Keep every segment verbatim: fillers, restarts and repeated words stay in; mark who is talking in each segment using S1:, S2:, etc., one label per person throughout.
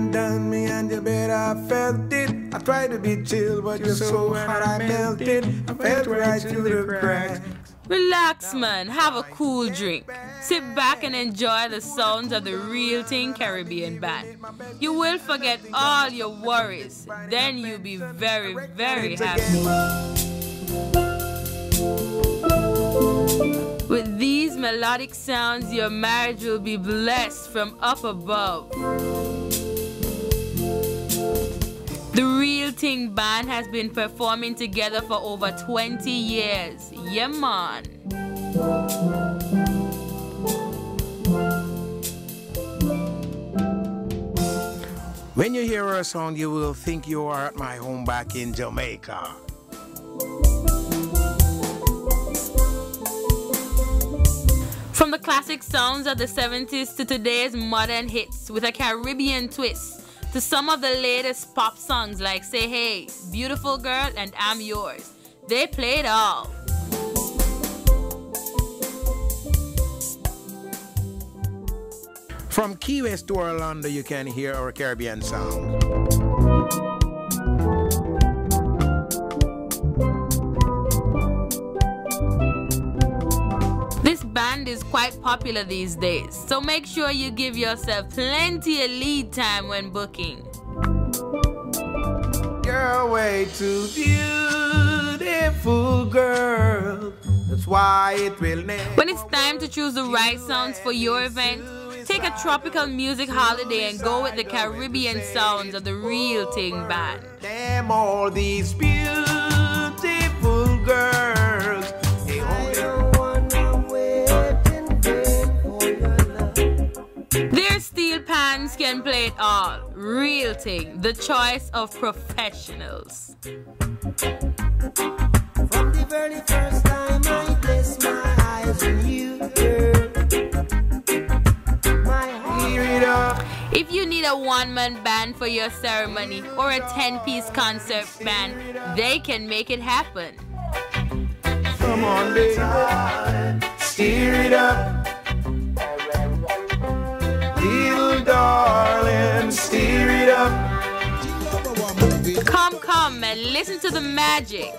S1: and done me, and you bet I felt it. I tried to be chill, but you're so hot I melted. I felt right through the cracks.
S2: Relax, man. Have a cool drink. Sit back and enjoy the sounds of the Real Thing Caribbean Band. You will forget all your worries. Then you'll be very, very happy. With these melodic sounds, your marriage will be blessed from up above. The Real Thing Band has been performing together for over twenty years. Yeah, man.
S1: When you hear our sound, you will think you are at my home back in Jamaica.
S2: From the classic sounds of the seventies to today's modern hits with a Caribbean twist, to some of the latest pop songs like Say Hey, Beautiful Girl, and I'm Yours. They play it all.
S1: From Key West to Orlando, you can hear our Caribbean sound.
S2: This band is quite popular these days, so make sure you give yourself plenty of lead time when booking.
S1: You're way too beautiful, girl. That's why it will never.
S2: When it's time to choose the right sounds for your event, take a tropical music holiday and go with the Caribbean sounds of the Real Thing Band.
S1: Damn all these beautiful girls. They
S2: Their steel pans can play it all. Real Thing, the choice of professionals.
S3: From the very first time I placed my eyes on you, girl.
S2: If you need a one-man band for your ceremony or a ten-piece concert band, they can make it happen.
S1: Come on, baby, steer it up. Little darling, steer it up.
S2: Come, come, and listen to the magic.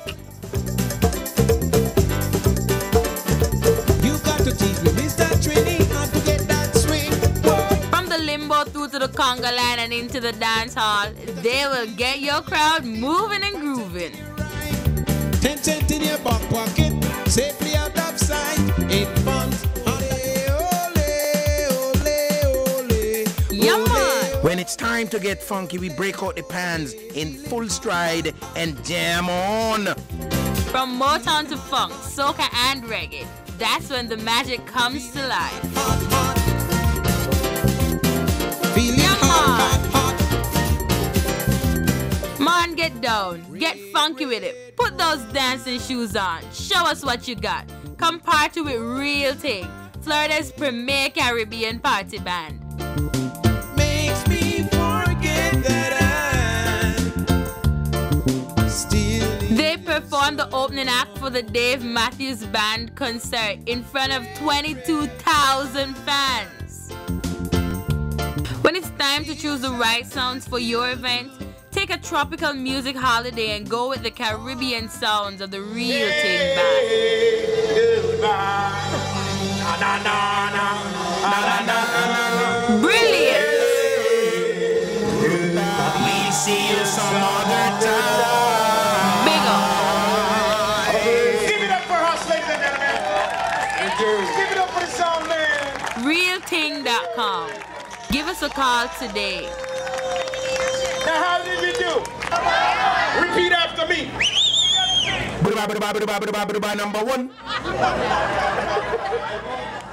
S3: You got to teach me, Mister Trini, how to get that swing.
S2: From the limbo through to the conga line and into the dance hall, they will get your crowd moving and grooving.
S3: Ten cent in your back pocket, safely out of sight, in fun.
S1: When it's time to get funky, we break out the pans in full stride and jam on.
S2: From Motown to funk, soca and reggae, that's when the magic comes to life. Yeah, man. Man, get down, get funky with it. Put those dancing shoes on. Show us what you got. Come party with Real Thing, Florida's premier Caribbean party band.
S3: Makes me forget that I'm still.
S2: They performed the opening act for the Dave Matthews Band concert in front of twenty-two thousand fans. When it's time to choose the right sounds for your event, take a tropical music holiday and go with the Caribbean sounds of the Real Thing Band. Brilliant!
S1: We'll see you some other time.
S2: Big up!
S4: Give it up for us, ladies and gentlemen. Give it up for the sound man.
S2: real ting dot com. Give us a call today.
S4: Now how did we do? Repeat after me.
S1: Number one.